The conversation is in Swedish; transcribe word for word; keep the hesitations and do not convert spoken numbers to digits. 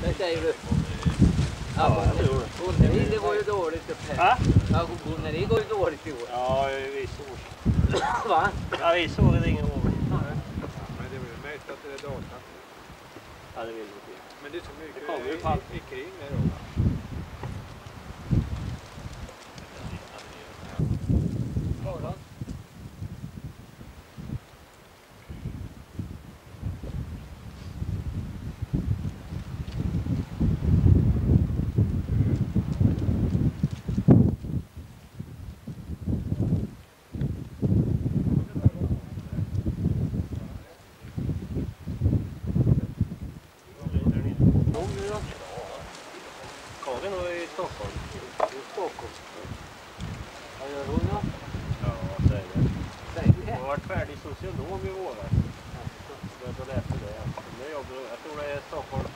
Det säger du. Ja, bonneri, det går ju dåligt upp här. Ja, bonneri går ju dåligt i år. Ja, i vissa år. Va? Ja, vissa år är det ingen år. Men det är väl mest att det är data. Ja, det vill inte. Men det är så mycket det kommer ju i, fall. i, i kring det då. Karin var i Stockholm. I Stockholm. Vad gör hon då? Ja, säger det. Säger det? Hon har varit färdig socionom i våras. Jag tror det efter det. Jag tror det är Stockholm.